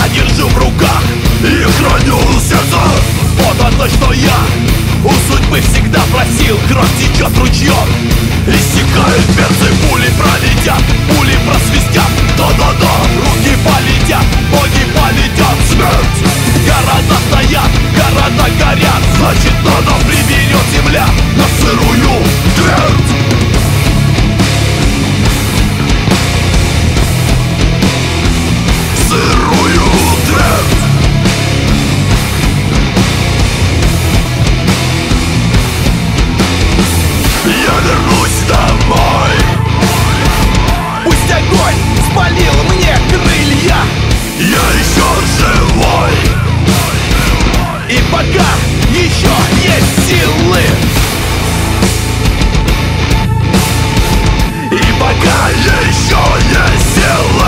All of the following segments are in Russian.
Я держу в руках и храню сердце. Вот оно, что я у судьбы всегда просил. Кровь течет ручьем, иссякают перцы. Пули пролетят, пули просвистят. Да-да-да, руки полетят, ноги полетят. Смерть! Города стоят, города горят. Значит, надо приберет земля на сырую твердь. Сырую твердь. Я вернусь домой. Пусть огонь спалил мне крылья, я еще живой. И пока еще есть силы, и пока еще есть силы.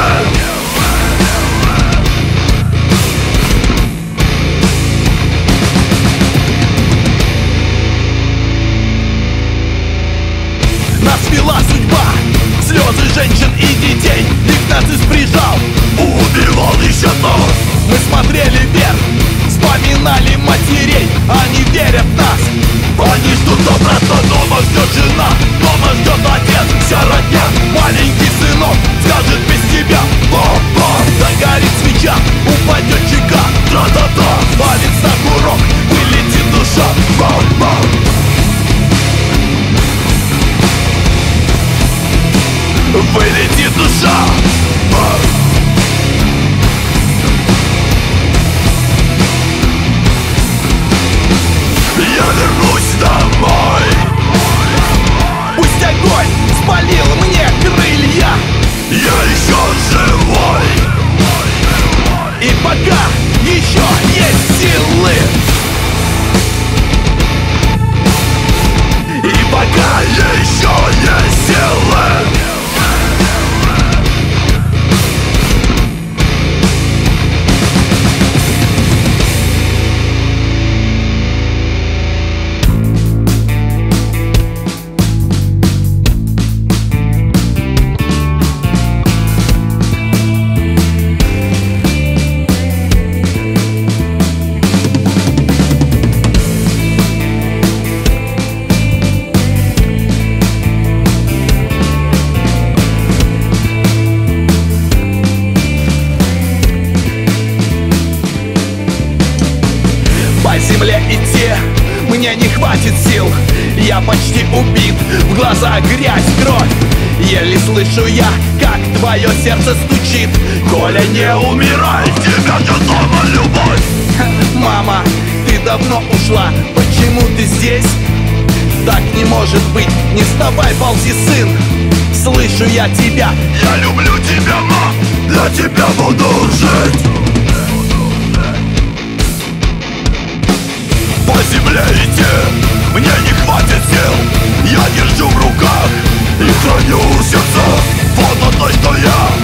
Нас вела судьба, слезы женщин и детей. Их нацист прижал, убивал еще то. Мы смотрели вверх, вспоминали матерей. Они верят в нас, они ждут обратно. Дома ждет жена, дома ждет отец. Вся родня, маленький сынок скажет без тебя ба-ба. Загорит свеча, упадет чека, тра-та-та. Палец на курок, вылетит душа, ба-ба. Вылетит душа. Я вернусь домой. Пусть огонь спалил мне крылья, я еще живой. И пока еще есть силы, и пока еще есть силы. Земле идти мне не хватит сил. Я почти убит, в глазах грязь, кровь. Еле слышу я, как твое сердце стучит. Коля, не умирай, тебя ждет дома любовь. Мама, ты давно ушла, почему ты здесь? Так не может быть, не вставай, ползи, сын. Слышу я тебя, я люблю тебя, мам. Для тебя буду жить. По земле идти мне не хватит сил. Я держу в руках и храню сердце. Вот оно, что я